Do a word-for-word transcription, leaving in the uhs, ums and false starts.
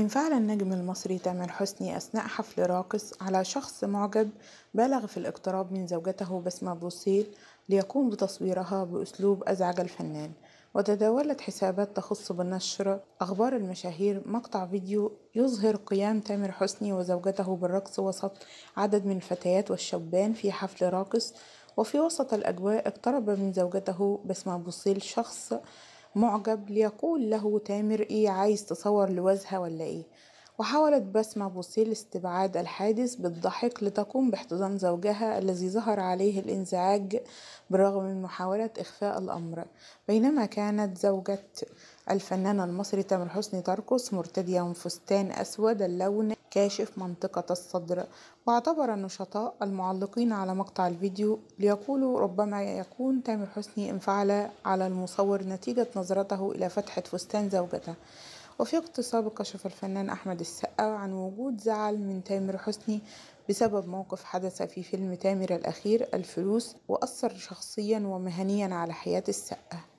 انفعل النجم المصري تامر حسني أثناء حفل راقص على شخص معجب بالغ في الاقتراب من زوجته بسمة بوسيل ليقوم بتصويرها بأسلوب أزعج الفنان. وتداولت حسابات تخص بنشر أخبار المشاهير مقطع فيديو يظهر قيام تامر حسني وزوجته بالرقص وسط عدد من الفتيات والشبان في حفل راقص. وفي وسط الأجواء اقترب من زوجته بسمة بوسيل شخص معجب ليقول له تامر ايه عايز تصور لوجهها ولا ايه. وحاولت بسمة بوسيل استبعاد الحادث بالضحك لتقوم باحتضان زوجها الذي ظهر عليه الانزعاج بالرغم من محاولة إخفاء الأمر. بينما كانت زوجة الفنان المصري تامر حسني ترقص مرتدية فستان أسود اللون كاشف منطقة الصدر. واعتبر النشطاء المعلقين على مقطع الفيديو ليقولوا ربما يكون تامر حسني انفعل على المصور نتيجة نظرته إلى فتحة فستان زوجته. وفي وقت سابق كشف الفنان أحمد السقا عن وجود زعل من تامر حسني بسبب موقف حدث في فيلم تامر الأخير الفلوس وأثر شخصيا ومهنيا على حياة السقا.